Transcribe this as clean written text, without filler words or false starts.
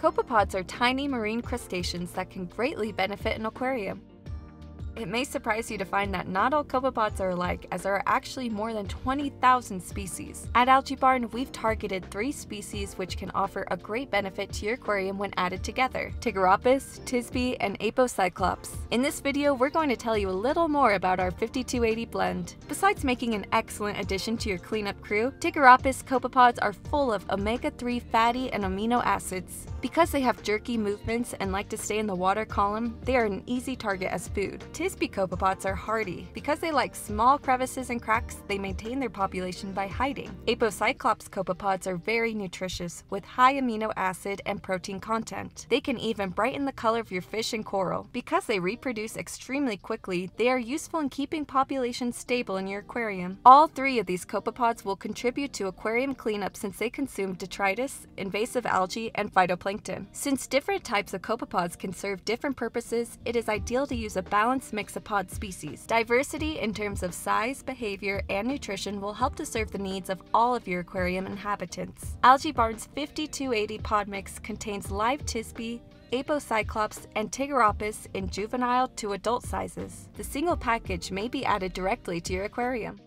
Copepods are tiny marine crustaceans that can greatly benefit an aquarium. It may surprise you to find that not all copepods are alike, as there are actually more than 20,000 species. At AlgaeBarn, we've targeted 3 species which can offer a great benefit to your aquarium when added together: Tigriopus, Tisbe, and Apocyclops. In this video, we're going to tell you a little more about our 5280 blend. Besides making an excellent addition to your cleanup crew, Tigriopus copepods are full of omega-3 fatty and amino acids. Because they have jerky movements and like to stay in the water column, they are an easy target as food. Tisbe copepods are hardy. Because they like small crevices and cracks, they maintain their population by hiding. Apocyclops copepods are very nutritious, with high amino acid and protein content. They can even brighten the color of your fish and coral. Because they reproduce extremely quickly, they are useful in keeping populations stable in your aquarium. All 3 of these copepods will contribute to aquarium cleanup since they consume detritus, invasive algae, and phytoplankton. Since different types of copepods can serve different purposes, it is ideal to use a balanced mix of pod species. Diversity in terms of size, behavior, and nutrition will help to serve the needs of all of your aquarium inhabitants. AlgaeBarn's 5280 pod mix contains live Tisbe, Apocyclops, and Tigriopus in juvenile to adult sizes. The single package may be added directly to your aquarium.